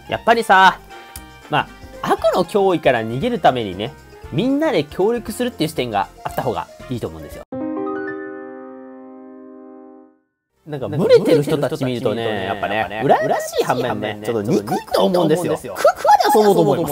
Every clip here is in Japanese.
やっぱりさ、まあ、悪の脅威から逃げるためにね、みんなで協力するっていう視点があった方がいいと思うんですよ。なんか、群れてる人たち見るとね、やっぱね、羨ましい反面ね、ちょっと憎いと思うんですよ。食われ遊ぼうと思います。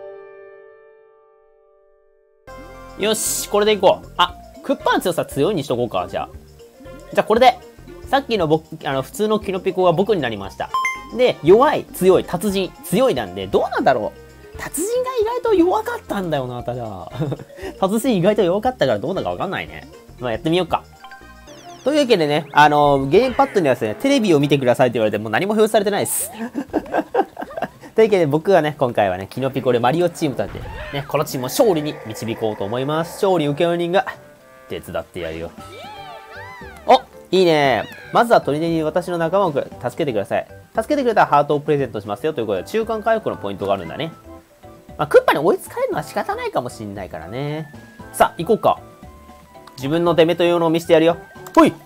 よし、これでいこう。あ、クッパの強さ強いにしとこうか、じゃあこれで、さっきの普通のキノピコが僕になりました。で、弱い、強い、達人、強いなんで、どうなんだろう。達人が意外と弱かったんだよな、ただ。達人意外と弱かったからどうなのかわかんないね。まあ、やってみようか。というわけでね、ゲームパッドにはですね、テレビを見てくださいと言われても何も表示されてないです。というわけで僕はね、今回はね、キノピコでマリオチームとなって、ね、このチームを勝利に導こうと思います。勝利請負人が手伝ってやるよ。お、いいね。まずは砦に私の仲間を助けてください。助けてくれたらハートをプレゼントしますよということで、中間回復のポイントがあるんだね。まあ、クッパに追いつかれるのは仕方ないかもしんないからね。さあ、行こうか。自分の出目というのを見せてやるよ。ほい。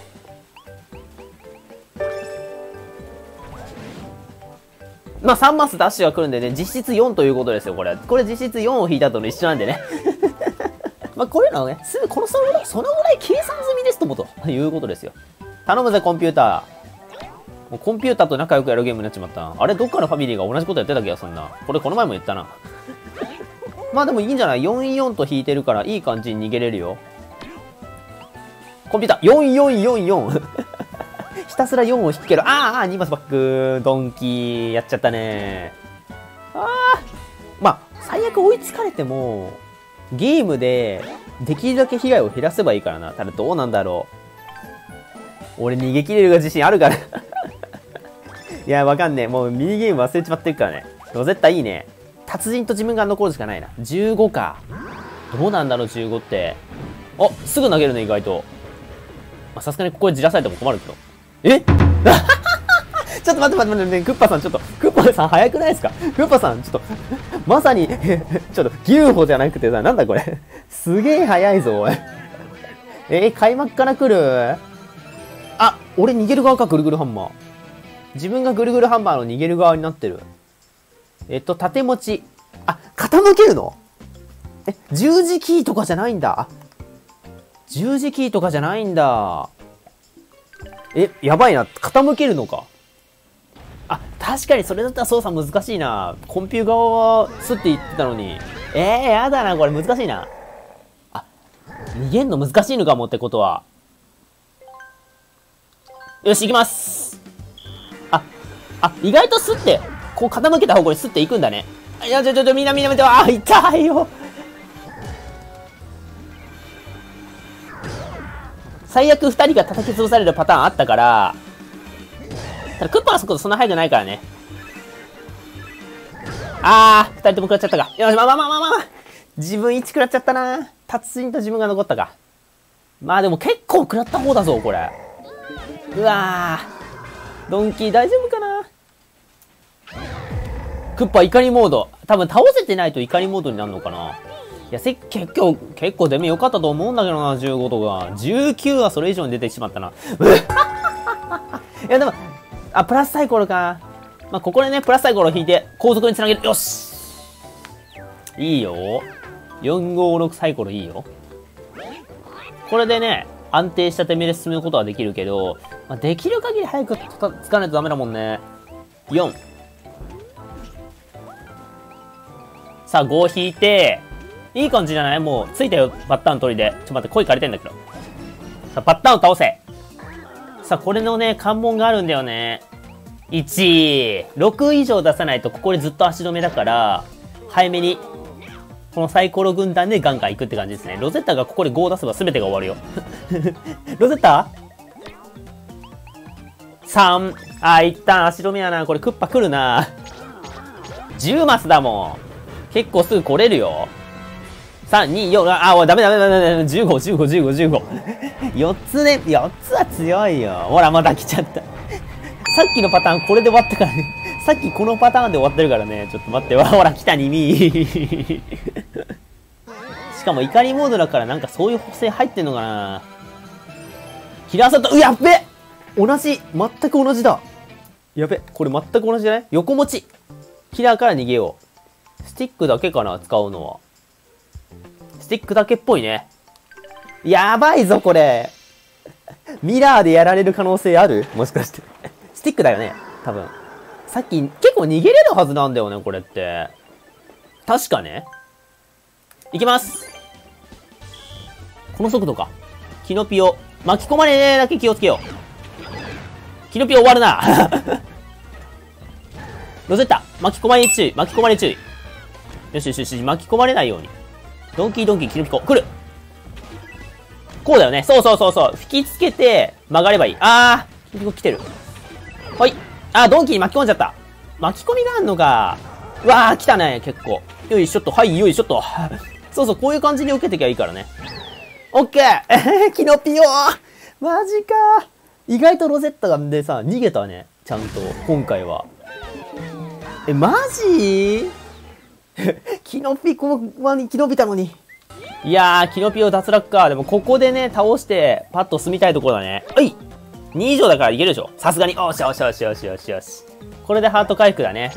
まあ、3マスダッシュが来るんでね、実質4ということですよ、これ。これ実質4を引いたとの一緒なんでね。まあ、こういうのはね、そのぐらい計算済みですともということですよ。頼むぜ、コンピューター。もうコンピューターと仲良くやるゲームになっちまったな。あれ、どっかのファミリーが同じことやってた気がすんな。これ、この前も言ったな。まあでもいいんじゃない ?44 と引いてるから、いい感じに逃げれるよ。コンピューター、4444。ひたすら4を引くけど、2マスバック、ドンキー、やっちゃったね。まあ、最悪追いつかれても、ゲームで、できるだけ被害を減らせばいいからな。ただどうなんだろう。俺逃げ切れるが自信あるから。いや、わかんねえ。もうミニゲーム忘れちまってるからね。ロゼッタいいね。達人と自分が残るしかないな。15か。どうなんだろう、15って。あ、すぐ投げるね、意外と。まあ、さすがにここでじらされても困るけど。えちょっと待って、クッパさん、クッパさん早くないですか？クッパさん、まさに、ちょっと、UFO じゃなくてさ、なんだこれ。すげえ早いぞ、おい。開幕から来る？あ、俺逃げる側か、ぐるぐるハンマー。自分がぐるぐるハンマーの逃げる側になってる。縦持ち。あ、傾けるの？十字キーとかじゃないんだ。十字キーとかじゃないんだ。やばいな。傾けるのか。あ、確かにそれだったら操作難しいな。コンピュー側はスッて言ってたのに。やだな。これ難しいな。あ、逃げんの難しいのかもってことは。よし、行きます。意外とスッて、こう傾けた方向にスッて行くんだね。いや、みんな見て、痛いよ。最悪2人が叩き潰されるパターンあったから、ただクッパの速度そんな速くないからね。2人とも食らっちゃったか。よし、まあ。自分1食らっちゃったな。達人と自分が残ったか。まあでも結構食らった方だぞ、これ。うわー。ドンキー大丈夫かな。クッパ怒りモード。多分倒せてないと怒りモードになるのかな。いや、結構出目良かったと思うんだけどな、15とか。19はそれ以上に出てしまったな。いや、でも、プラスサイコロか。まあ、ここでね、プラスサイコロを引いて、後続につなげる。よし！いいよ。456サイコロいいよ。これでね、安定した手目で進むことはできるけど、まあ、できる限り早くつかないとダメだもんね。4。さあ、5引いて、いい感じじゃない？もう、ついたよ、バッターン取りで。待って、声借りてんだけど。さあ、バッターンを倒せ。さあ、これのね、関門があるんだよね。1、6以上出さないと、ここでずっと足止めだから、早めに、このサイコロ軍団でガンガン行くって感じですね。ロゼッタがここで5を出せば全てが終わるよ。ロゼッタ ?3。一旦足止めやな。これクッパ来るな。10マスだもん。結構すぐ来れるよ。3、2、4、ダメ。15。4つね、4つは強いよ。ほら、また来ちゃった。さっきのパターンこれで終わったからね。さっきこのパターンで終わってるからね。ちょっと待って。ほら、来た2ミ。しかも怒りモードだからなんかそういう補正入ってんのかな。キラーサット、やっべ！同じ。全く同じだ。 やべ、これ全く同じじゃない？横持ち。キラーから逃げよう。スティックだけかな、使うのは。スティックだけっぽいね。やばいぞ、これ。ミラーでやられる可能性ある？もしかして。スティックだよね、多分。さっき、結構逃げれるはずなんだよね、これって。確かね。いきます。この速度か。キノピオ。巻き込まれねえだけ気をつけよう。キノピオ終わるな。ロゼッタ。巻き込まれ注意。巻き込まれ注意。よしよしよし。巻き込まれないように。ドンキーキノピコ。来る。こうだよね。そうそうそうそう。引きつけて、曲がればいい。あー。キノピコ来てる。はい。あー、ドンキーに巻き込んじゃった。巻き込みがあんのか。うわー、来たね、結構。よいしょっと。はい、よいしょっと。そうそう、こういう感じに受けてきゃいいからね。オッケー。キノピオマジか。意外とロゼッタがでさ、逃げたね。ちゃんと、今回は。マジキノピコは生き延びたのに。いやー、キノピオ脱落か。でもここでね、倒して、パッと進みたいところだね。はい !2 以上だからいけるでしょ。さすがに。よしよしよしよしよしよし。これでハート回復だね。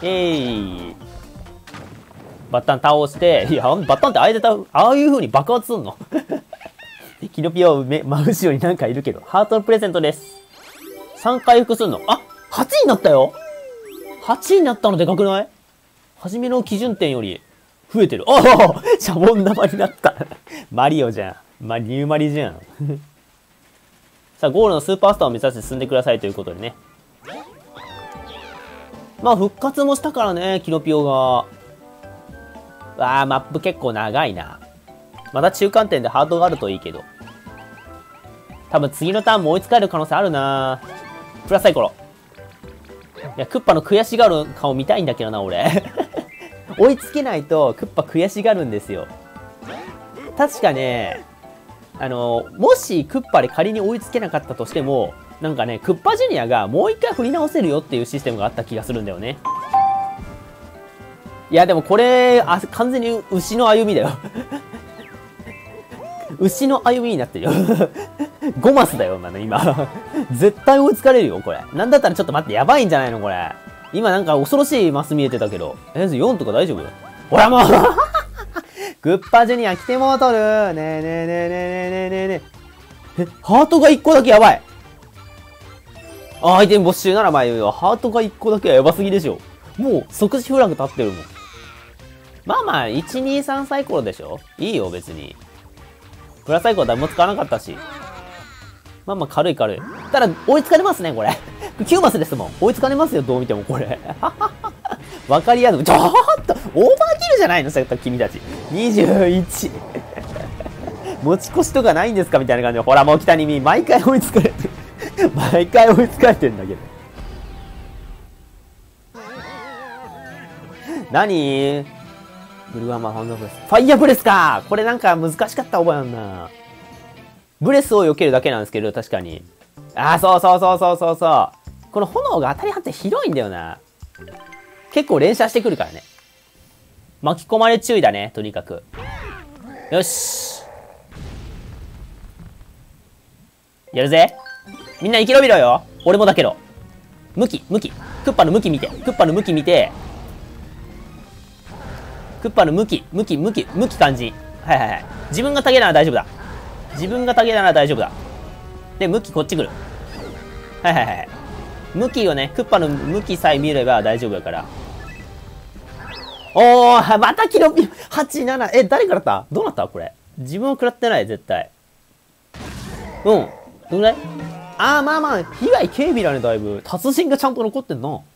バッタン倒して、いや、バッタンってああいう風に爆発すんのキノピオ真後ろになんかいるけど。ハートのプレゼントです。3回復すんの。あ !8 になったよ !8 になったのでかくない？初めの基準点より増えてる。おおシャボン玉になった。マリオじゃん。ニューマリじゃん。さあ、ゴールのスーパースターを目指して進んでくださいということでね。まあ、復活もしたからね、キノピオが。わあ、マップ結構長いな。また中間点でハートがあるといいけど。多分次のターンも追いつかれる可能性あるな。プラスサイコロ。いや、クッパの悔しがる顔見たいんだけどな、俺。追いつけないと、クッパ悔しがるんですよ。確かね、もしクッパで仮に追いつけなかったとしても、なんかね、クッパジュニアがもう一回振り直せるよっていうシステムがあった気がするんだよね。いや、でもこれ、完全に牛の歩みだよ。牛の歩みになってるよ。5マスだよ、今。絶対追いつかれるよ、これ。なんだったらちょっと待って、やばいんじゃないのこれ。今なんか恐ろしいマス見えてたけど。4とか大丈夫よ。ほらもうグッパジュニア来てもうとる。ねえねえねえねえねえねえねえ。ハートが1個だけやばい。アイテム没収ならまあ言うよ。ハートが1個だけはやばすぎでしょ。もう即時フラグ立ってるもん。まあまあ、1、2、3サイコロでしょ？いいよ、別に。プラサイコロ誰も使わなかったし。まあまあ、軽い。ただ、追いつかれますね、これ。9マスですもん。追いつかれますよ、どう見ても、これ。わかりやすく。ちょっと、オーバーキルじゃないの君たち。21。持ち越しとかないんですかみたいな感じで。ほら、もう北に見。毎回追いつかれてる。毎回追いつかれてんだけど。何ブルーアーマーファンドブレス。ファイヤーブレスか！これなんか難しかった覚えあんな。ブレスを避けるだけなんですけど、確かに。そう。この炎が当たり外れ広いんだよな。結構連射してくるからね。巻き込まれ注意だね、とにかく。よし。やるぜ。みんな生き延びろよ。俺もだけど。向き。クッパの向き見て。クッパの向き感じ。はい。自分がタゲなら大丈夫だ。で、向きこっち来る。はい。向きをね、クッパの向きさえ見れば大丈夫だから。おー、またキノピオ、8、7、誰からったどうなったこれ。自分は食らってない、絶対。どんぐらいまあ、被害軽微だね、だいぶ。達人がちゃんと残ってんな。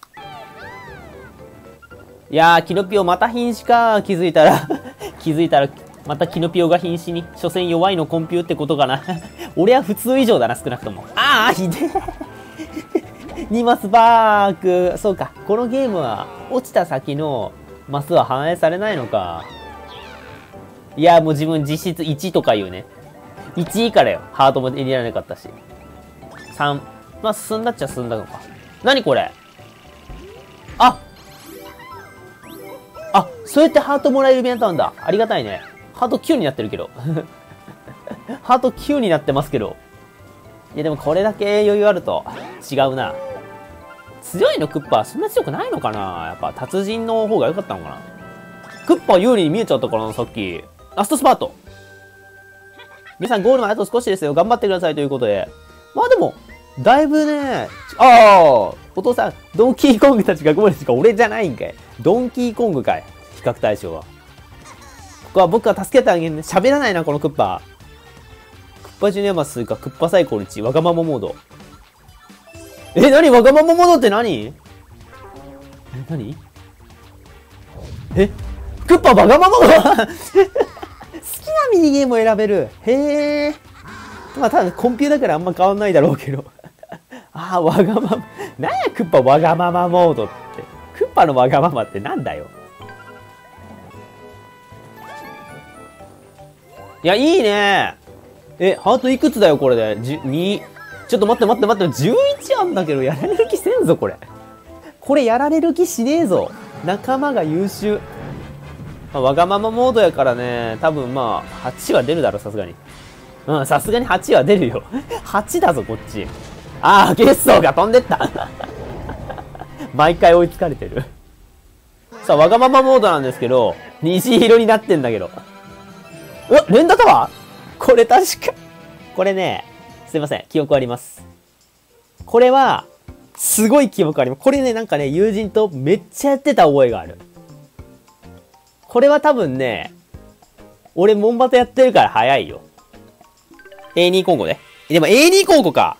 いやー、キノピオまた瀕死か。気づいたら、またキノピオが瀕死に。所詮弱いのコンピューってことかな。俺は普通以上だな、少なくとも。ひでえ。2マスバーク。そうか。このゲームは、落ちた先のマスは反映されないのか。いや、もう自分実質1とか言うね。1以下だよ。ハートも入れられなかったし。3。まあ、進んだっちゃ進んだのか。何これそうやってハートもらえるイベントなんだ。ありがたいね。ハート9になってるけど。ハート9になってますけど。いやでもこれだけ余裕あると違うな。 強いのクッパはそんな強くないのかな。やっぱ達人の方が良かったのかな。クッパは有利に見えちゃったからな、さっき。ラストスパート。皆さんゴールまであと少しですよ。頑張ってくださいということで。まあでも、だいぶね、お父さん、ドンキーコングたちがゴールしか俺じゃないんかい。ドンキーコングかい。比較対象は。ここは僕が助けてあげるね。喋らないな、このクッパ。クッパジュニアマスか、クッパサイコル1、わがままモード。何わがままモードって何クッパわがままモード好きなミニゲームを選べる。へえ。まあ多分コンピューだからあんま変わんないだろうけど。わがまま。なんやクッパわがままモードって。クッパのわがままってなんだよ。いや、いいね。ハートいくつだよ、これで。2。ちょっと待って。11あんだけど、やられる気せんぞ、これ。これやられる気しねえぞ。仲間が優秀。わがままモードやからね、多分8は出るだろ、さすがに。さすがに8は出るよ。8だぞ、こっち。ゲストが飛んでった。毎回追いつかれてる。さあ、わがままモードなんですけど、虹色になってんだけど。連打タワーこれ確か。これね、すいません、記憶あります。これは、すごい記憶あります。これね、なんかね、友人とめっちゃやってた覚えがある。これは多分ね、俺モンバトやってるから早いよ。A2 コンゴね。でも A2 コンゴか。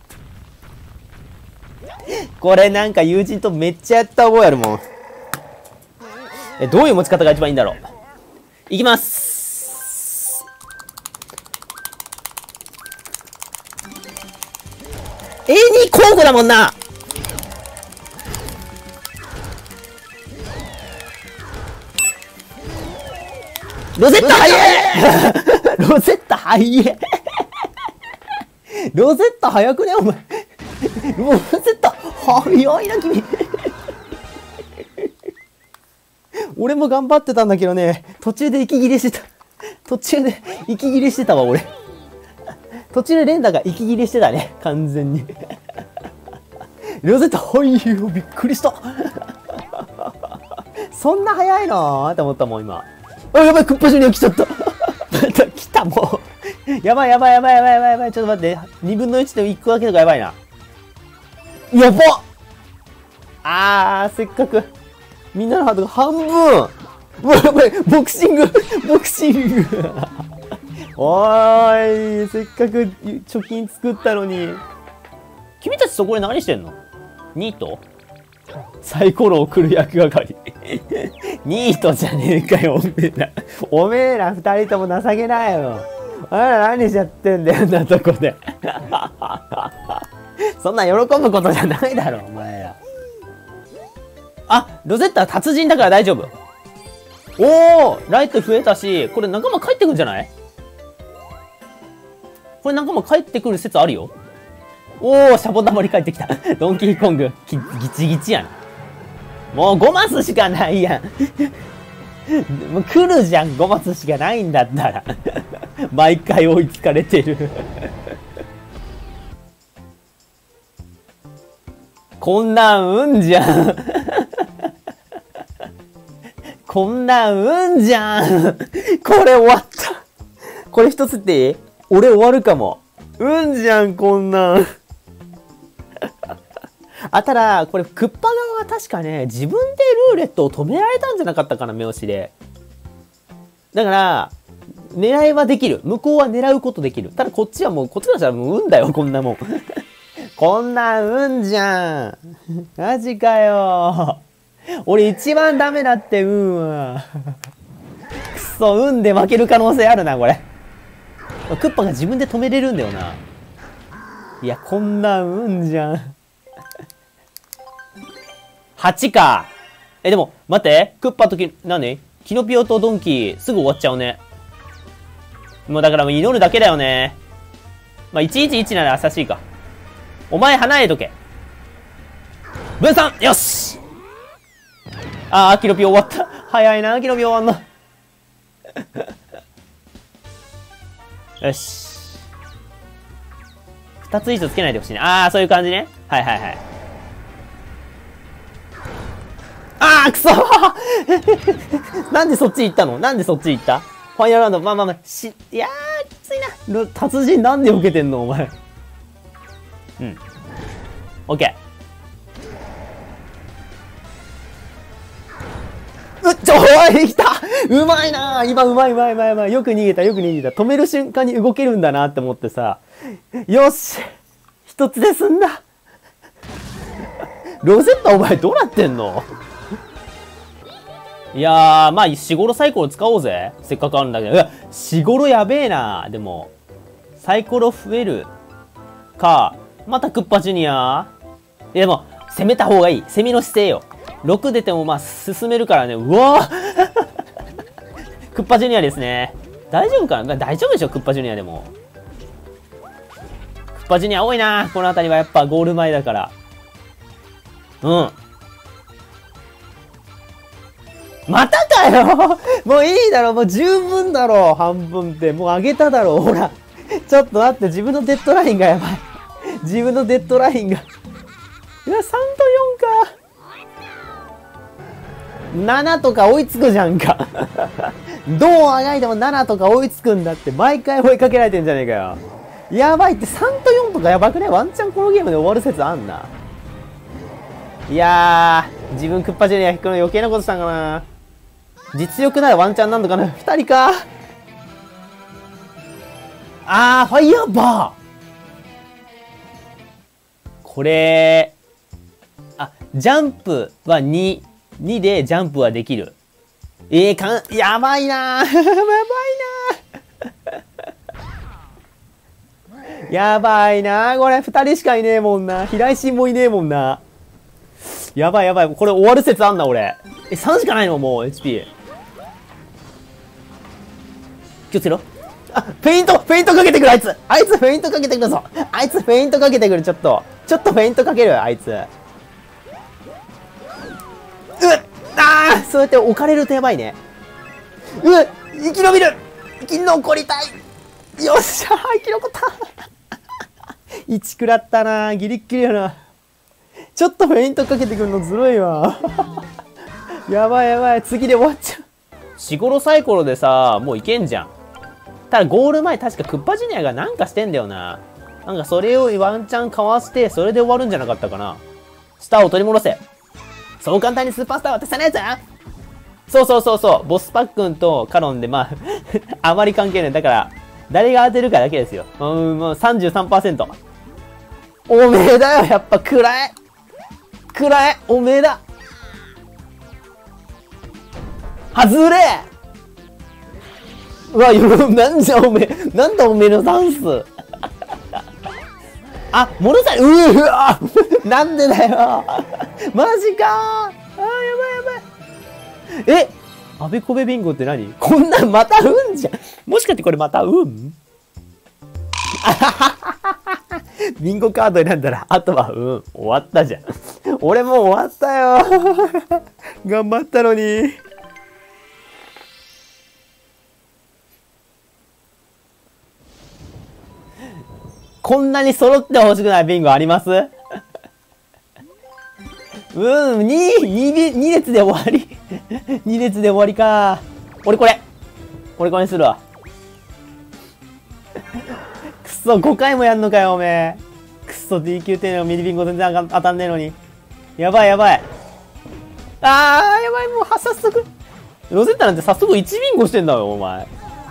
これなんか友人とめっちゃやった覚えあるもん。どういう持ち方が一番いいんだろう。いきます。A2 コンゴだもんな。ロゼッタ早えロゼッタ早えロゼッタ早くねお前。ロゼッタ早いな君。俺も頑張ってたんだけどね、途中で息切れしてたわ俺。途中で連打が息切れしてたね、完全に。ロゼッタ早いよ、びっくりした。そんな早いのって思ったもん今。やばい、クッパジュニア来ちゃった。来たもう。やばい。ちょっと待って。2分の1で1個だけとかやばいな。やばっせっかく。みんなのハートが半分。やばい、ボクシング。おーい、せっかく貯金作ったのに。君たちそこで何してんの？ニート？サイコロを送る役係。ニートじゃねえかよ、おめえら二人とも情けないよ。あら、何しちゃってんだよ、んなとこで。そんな喜ぶことじゃないだろ、お前ら。ロゼッタは達人だから大丈夫。ライト増えたし、これ仲間帰ってくんじゃない？これ仲間帰ってくる説あるよ。シャボン玉に帰ってきた。ドンキーコング、ギチギチやん。もう5マスしかないやん。もう来るじゃん、5マスしかないんだったら。毎回追いつかれてる。こんなん運じゃん。こんなん運じゃん。これ終わった。これ一つっていい？俺終わるかも。運じゃん、こんなん。ただ、これ、クッパ側は確かね、自分でルーレットを止められたんじゃなかったかな、目押しで。だから、狙いはできる。向こうは狙うことできる。ただ、こっちはもう、こっちからしたらもう運だよ、こんなもん。こんな運じゃん。マジかよ。俺一番ダメだって、運は。くそ、運で負ける可能性あるな、これ。クッパが自分で止めれるんだよな。いや、こんな運じゃん。8か。でも、待って。クッパと何？キノピオとドンキー、すぐ終わっちゃうね。もうだからもう祈るだけだよね。111なら優しいか。お前離れとけ。分散！よし！キノピオ終わった。早いな、キノピオ終わんの。よし。2つ以上つけないでほしいね。そういう感じね。はい。 くそなんでそっち行ったの？なんでそっち行った？ファイナルラウンド、まあまあまあ、いやー、きついな。達人なんで避けてんのお前。うん。オッケー。おい、来たうまいな今、うまい。よく逃げた。止める瞬間に動けるんだなって思ってさ。よし一つで済んだロゼッタお前どうなってんの？いやー、まあ、シゴロサイコロ使おうぜ。せっかくあるんだけど。いや、シゴロやべえな。でも、サイコロ増えるか。またクッパジュニア。いや、でも、攻めた方がいい。攻めの姿勢よ。6出てもまあ、進めるからね。うわークッパジュニアですね。大丈夫かな？大丈夫でしょクッパジュニアでも。クッパジュニア多いな。この辺りはやっぱゴール前だから。うん。またかよもういいだろもう十分だろ半分って。もう上げただろほら。ちょっと待って、自分のデッドラインがやばい。自分のデッドラインが。いや、3と4か。7とか追いつくじゃんか。どうあがいても7とか追いつくんだって。毎回追いかけられてんじゃねえかよ。やばいって、3と4とかやばくね？ワンチャンこのゲームで終わる説あんな。いやー、自分クッパジュニア引くの余計なことしたんかな。実力ならワンチャンなんとかな。2人か。あー、ファイヤーバー。これ、あ、ジャンプは2でジャンプはできる。やばいなー。やばいなー。やばいなー。これ2人しかいねえもんな。平井心もいねえもんな。やばい。これ終わる説あんな、俺。3しかないのもう、HP。気をつけろ。あ、フェイントかけてくる、あいつフェイントかけてくるぞ。フェイントかけてくる、ちょっとフェイントかける、あいつ。そうやって置かれるとやばいね。生き延びる。生き残りたい。よっしゃー、生き残った1食らったなー。ギリッギリやな。ちょっとフェイントかけてくるのずるいわ。やばい。次で終わっちゃう。シゴロサイコロでさ、もういけんじゃん。ただゴール前確かクッパジュニアがなんかしてんだよな。なんかそれをワンチャンかわして、それで終わるんじゃなかったかな。スターを取り戻せ。そう簡単にスーパースター渡さないやつだ。そう。ボスパックンとカロンで、まあ、あまり関係ない。だから、誰が当てるかだけですよ。もう 33%。おめえだよ、やっぱ、暗え、おめえだ。外れ。うわ、なんだおめえのダンス。あ、戻され、うわなんでだよマジかー。やばい。あべこべビンゴって何？こんなんまた運じゃん。もしかしてこれまた運？ビンゴカード選んだら、あとは運。終わったじゃん。俺もう終わったよ。頑張ったのに。こんなに揃ってほしくないビンゴあります？2列で終わり。2列で終わりか。俺これにするわ。くそ、5回もやんのかよ、おめえ。くそ、DQ 点のミリビンゴ全然当たんねえのに。やばい。やばい、もう早速。ロゼッタなんて早速1ビンゴしてんだよ、お前。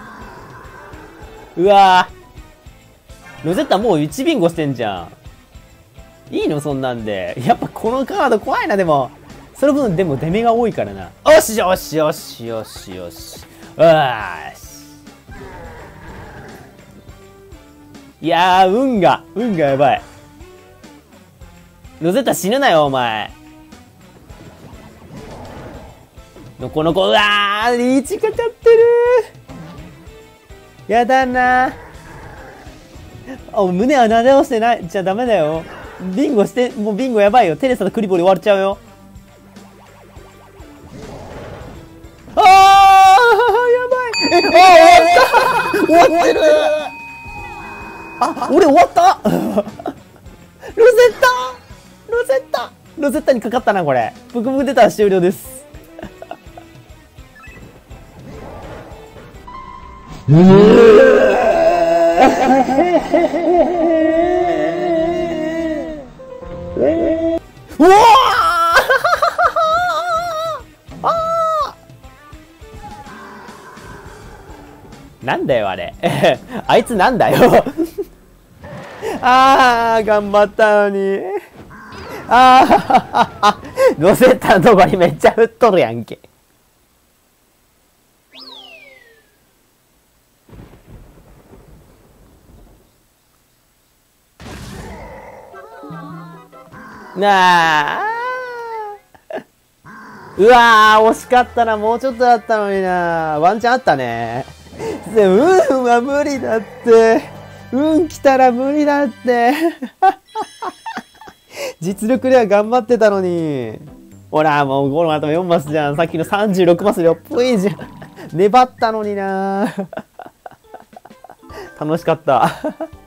うわぁ。ロゼッタもう1ビンゴしてんじゃん。いいのそんなんで。やっぱこのカード怖いな、でも。その分、でも出目が多いからな。よし。いやー、運がやばい。ロゼッタ死ぬなよ、お前。のこ、うわー、リーチかかってるー。やだなー。胸はなで押してない。じゃあダメだよ。ビンゴして、もうビンゴやばいよ。テレサとクリボリ終わっちゃうよ。やばい。終わってる。俺終わったロゼッタにかかったな、これ。ブクブク出たら終了です。 うわなんだよあれあいつなんだよあー頑張ったのにあーロゼッタのとこにめっちゃ振っとるやんけ。なあうわー惜しかったな。もうちょっとだったのにな。ワンチャンあったね。運は無理だって。運来たら無理だって実力では頑張ってたのに。ほらもう5の頭4マスじゃん。さっきの36マスよっぽいじゃん粘ったのにな楽しかった